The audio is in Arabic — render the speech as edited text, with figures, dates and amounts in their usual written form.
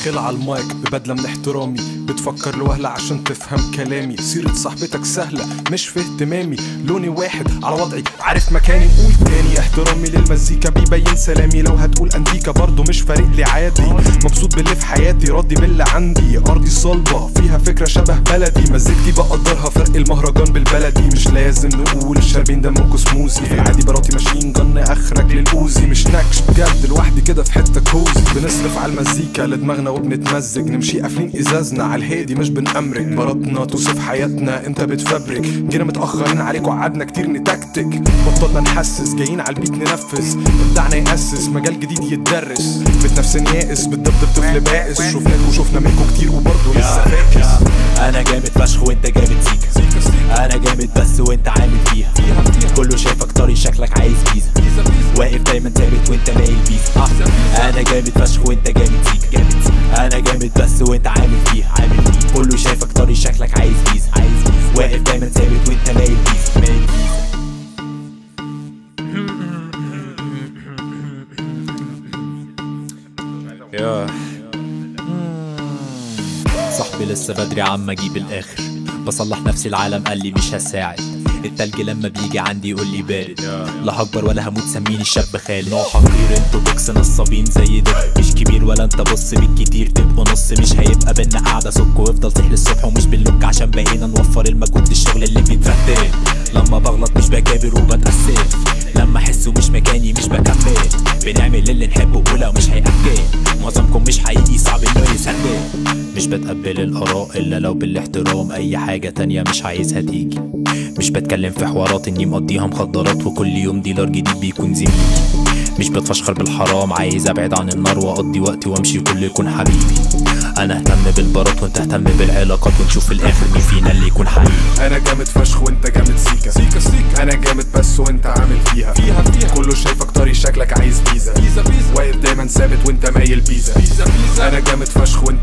داخل على المايك ببدله من احترامي، بتفكر لوهلة عشان تفهم كلامي، سيرة صاحبتك سهلة مش في اهتمامي، لوني واحد على وضعي عارف مكاني. قول تاني احترامي للمزيكا بيبين سلامي، لو هتقول انتيكا برضو مش فارق لي عادي، مبسوط باللي في حياتي راضي باللي عندي، ارضي صلبة فيها فكرة شبه بلدي، مزيكتي بقدرها فرق المهرجان بالبلدي، مش لازم نقول الشاربين دمكم سموزي، في العادي براتي ماشين جن اخرك للأوزي، مش نكش بجد لوحدي كده في حتة كوزي، بنصرف على المزيكا لدماغنا وبنتمزج، نمشي قافلين ازازنا على الهادي مش بنأمرك، مراتنا توصف حياتنا انت بتفبرك، جينا متأخرين عليك وقعدنا كتير نتكتك، بطلنا نحسس جايين على البيت ننفذ، ابدعنا يأسس مجال جديد يتدرس، بتنافسن يائس بتدبدب طفل بائس، شفناك وشفنا منكم كتير وبرضه لسه فاكس. انا جامد فشخ وانت جامد سيكا، انا جامد بس وانت عامل فيها، كله شايفك طري شكلك عايز فيزا، واقف دايما ثابت وانت مايل بيزا. انا جامد فشخ وانت جامد سيكا، انا جامد بس وانت عامل فيها، كله شايفك طري شكلك عايز فيزا، واقف دايما ثابت وانت مايل بيزا. صاحبي لسه بدري عم اجيب الاخر، بصلح نفسي العالم قال لي مش هساعد، التلج لما بيجي عندي يقول لي بارد، لا هكبر ولا هموت سميني الشاب خالد، نوع حقير انتوا بوكس نصابين زي ده، مش كبير ولا انت بص بالكتير تبقوا نص، مش هيبقى بينا قاعده سك ويفضل صيح للصبح ومش بنلوك، عشان بقينا نوفر المجهود للشغل اللي بيترتب، لما بغلط مش بكابر وبتأسف، لما احسه مش مكاني مش بكمل، بنعمل اللي نحبه ولو مش هيأكل، معظمكم مش حقيقي صعب انه يصدق، مش بتقبل الآراء الا لو بالاحترام، اي حاجه تانيه مش عايزها تيجي، مش بتكلم في حوارات اني مقضيها مخدرات وكل يوم ديلر جديد بيكون زميلي، مش بتفشخر بالحرام عايز ابعد عن النار واقضي وقتي وامشي كل يكون حبيبي، انا اهتم بالبارات وانت اهتم بالعلاقات ونشوف في الاخر مين فينا اللي يكون حقيقي. انا جامد فشخ وانت جامد سيكا، انا جامد بس وانت عامل فيها، كله شايفك طري شكلك عايز فيزا، واقف دايما ثابت وانت مايل بيزا، انا جامد فشخ وانت